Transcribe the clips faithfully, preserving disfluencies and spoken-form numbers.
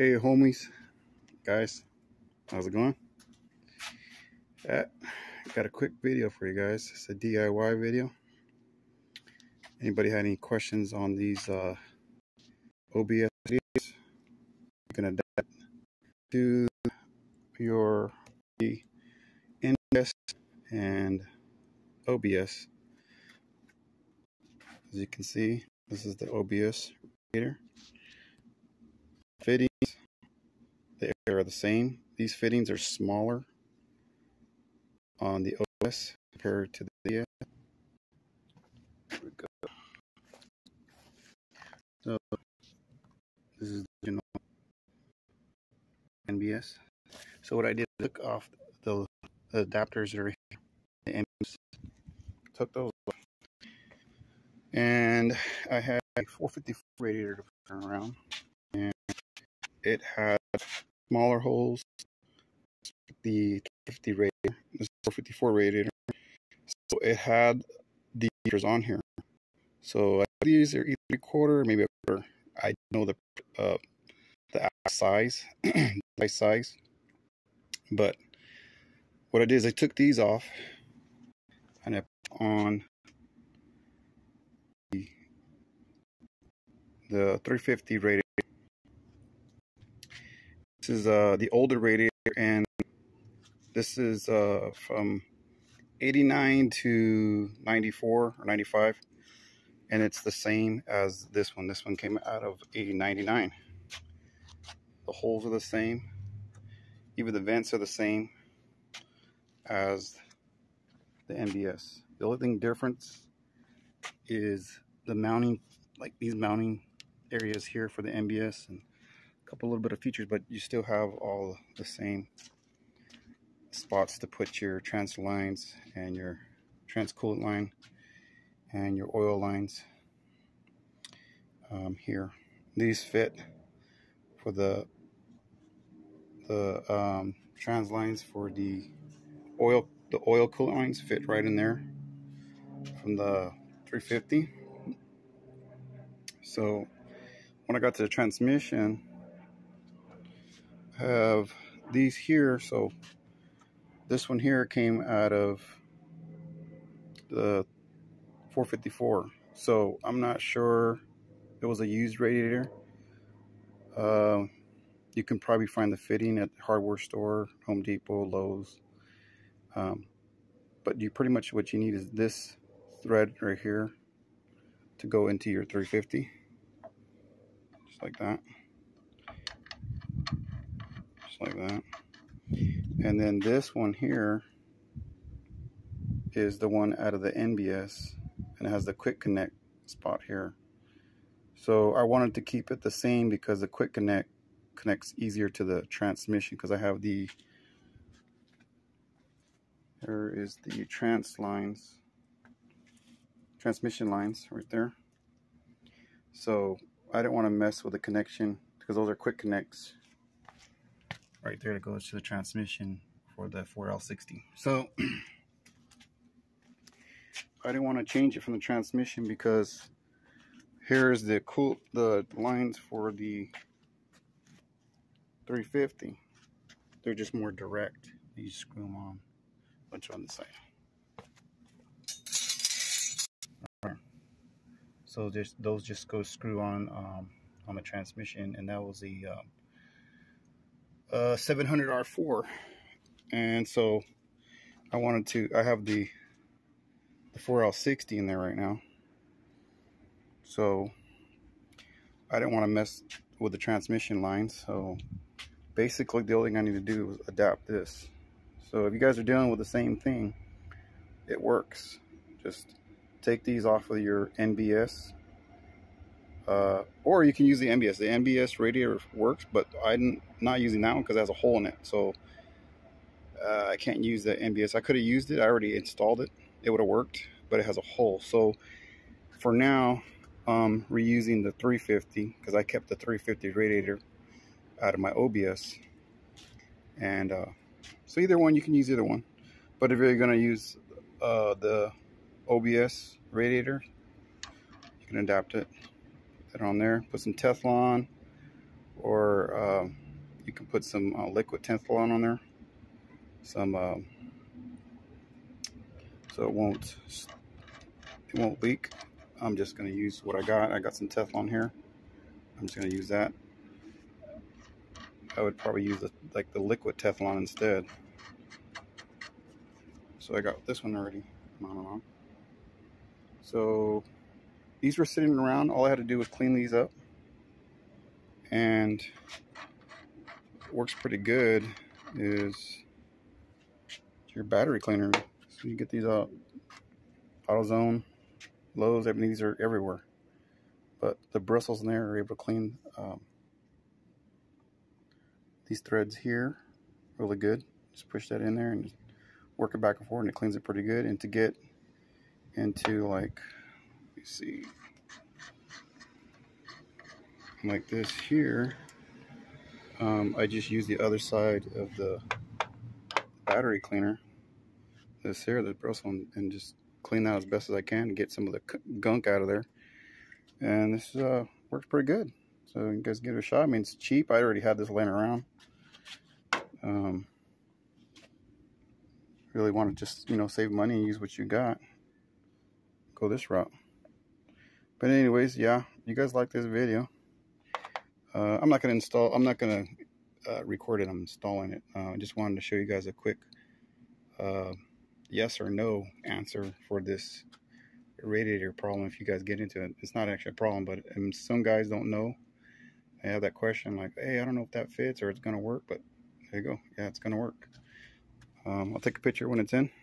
Hey homies, guys, how's it going? Uh, got a quick video for you guys. It's a D I Y video. Anybody had any questions on these uh, O B S videos? You can adapt to your N B S and O B S. As you can see, this is the O B S radiator. Fittings, they are the same. These fittings are smaller on the O B S compared to the D I S. Here we go. So this is the original N B S. So what I did, took off the, the adapters that are here, the N B S, took those off, and I had a four fifty-four radiator to turn around, and it had smaller holes. The fifty radiator, this four fifty-four radiator, so it had the heaters on here. So these are either three quarter, maybe a quarter. I don't know the uh, the size, the size. But what I did is I took these off and I put on the, the three fifty radiator. This is uh, the older radiator, and this is uh, from eighty-nine to ninety-four or ninety-five, and it's the same as this one. This one came out of eighty ninety-nine. The holes are the same. Even the vents are the same as the N B S. The only thing difference is the mounting, like these mounting areas here for the N B S, and a couple little bit of features, but you still have all the same spots to put your transfer lines and your transcoolant line and your oil lines um, here. These fit for the the um, trans lines for the oil, the oil coolant lines fit right in there from the three fifty. So when I got to the transmission, I have these here. So this one here came out of the four fifty-four. So I'm not sure it was a used radiator. Uh, you can probably find the fitting at the hardware store, Home Depot, Lowe's. Um, but you pretty much what you need is this thread right here to go into your three fifty, just like that, just like that. And then this one here is the one out of the N B S, and it has the quick connect spot here. So I wanted to keep it the same because the quick connect connects easier to the transmission, because I have the, there is the trans lines, transmission lines right there. So I didn't want to mess with the connection, because those are quick connects right there that goes to the transmission for the four L sixty. So I didn't want to change it from the transmission, because here's the cool the lines for the three fifty. They're just more direct. You screw them on. Bunch on the side. Right. So just those just go screw on um, on the transmission, and that was the uh, uh, seven hundred R four. And so I wanted to. I have the the four L sixty in there right now. So I didn't want to mess with the transmission lines. So basically, the only thing I need to do is adapt this. So if you guys are dealing with the same thing, it works. Just take these off of your N B S, uh, or you can use the N B S. The N B S radiator works, but I'm not using that one because it has a hole in it. So uh, I can't use the N B S. I could have used it. I already installed it. It would have worked, but it has a hole. So for now, um, reusing the three fifty, because I kept the three fifty radiator out of my O B S. And uh, so either one, you can use either one. But if you're going to use uh, the O B S radiator, you can adapt it. Put that on there. Put some Teflon or uh, you can put some uh, liquid Teflon on there, some uh, so it won't it won't leak. I'm just going to use what I got. I got some Teflon here. I'm just going to use that. I would probably use the, like the liquid Teflon instead. So I got this one already mounted on. So these were sitting around. All I had to do was clean these up, and it works pretty good. Is your battery cleaner. So you get these out, AutoZone, Lowe's. I mean, these are everywhere. But the bristles in there are able to clean um, these threads here really good. Just push that in there and just work it back and forth, and it cleans it pretty good. And to get into, like, let me see, like this here, um, I just use the other side of the battery cleaner, this here, the bristle, and, and just clean that as best as I can and get some of the gunk out of there. And this uh, works pretty good. So you guys give it a shot. I mean, it's cheap. I already had this laying around. Um, really want to just, you know, save money and use what you got. Go this route. But anyways, yeah, you guys like this video. Uh, I'm not going to install, I'm not going to uh, record it, I'm installing it. Uh, I just wanted to show you guys a quick uh, yes or no answer for this radiator problem if you guys get into it. It's not actually a problem, but um, some guys don't know. I have that question like, hey, I don't know if that fits or it's going to work, but there you go. Yeah, it's going to work. Um, I'll take a picture when it's in.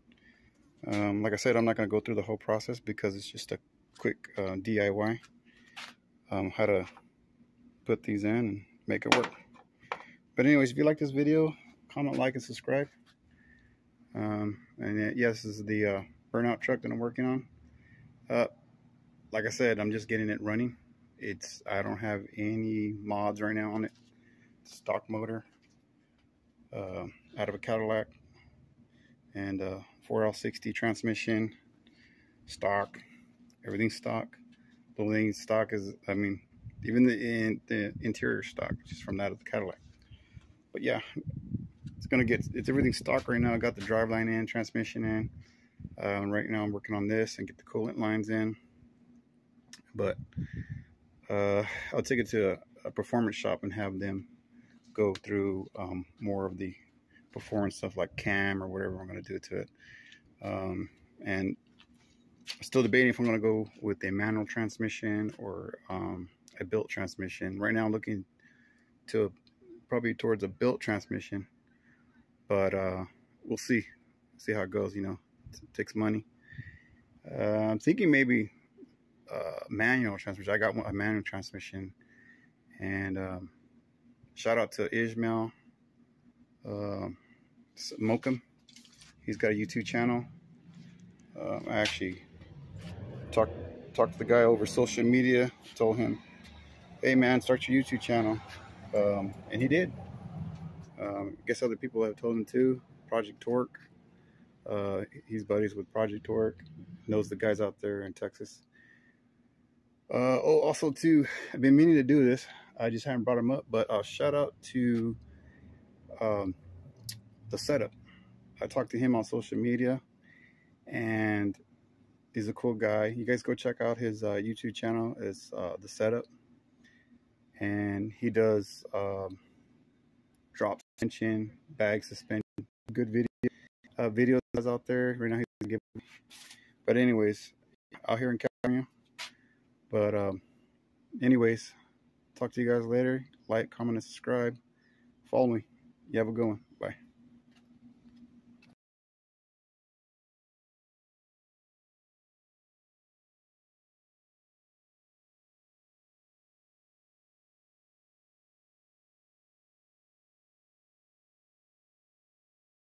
Um, like I said, I'm not going to go through the whole process because it's just a quick uh, D I Y. Um, how to put these in and make it work. But anyways, if you like this video, comment, like, and subscribe. Um, and uh, yes, this is the uh, burnout truck that I'm working on. Uh, like I said, I'm just getting it running. It's I don't have any mods right now on it. Stock motor, uh, out of a Cadillac, and uh, four L sixty transmission, stock. Everything's stock. The only thing stock is, I mean, even the in, the interior stock, just from that of the Cadillac. But yeah, it's gonna get it's everything stock right now. I got the driveline in, transmission in. Um, right now I'm working on this and get the coolant lines in. But uh, I'll take it to a, a performance shop and have them go through um, more of the performance stuff like cam or whatever I'm going to do to it. Um, and I'm still debating if I'm going to go with a manual transmission or um, a built transmission. Right now I'm looking to probably towards a built transmission, but uh, we'll see. See how it goes, you know. It takes money. Uh, I'm thinking maybe uh, manual transmission. I got a manual transmission, and um, shout out to Ishmael uh, Mokum. He's got a YouTube channel. Uh, I actually talked talked to the guy over social media. Told him, "Hey man, start your YouTube channel," um, and he did. Um, I guess other people have told him too. Project Torque. Uh, he's buddies with Project Torque, knows the guys out there in Texas. Uh, oh, also too, I've been meaning to do this. I just haven't brought him up, but uh, shout out to um, The Setup. I talked to him on social media, and he's a cool guy. You guys go check out his uh, YouTube channel. It's uh, The Setup, and he does um, drop suspension, bag suspension, good video. Uh, videos out there right now. He's giving, but anyways, out here in California. But um, anyways, talk to you guys later. Like, comment, and subscribe. Follow me. You have a good one.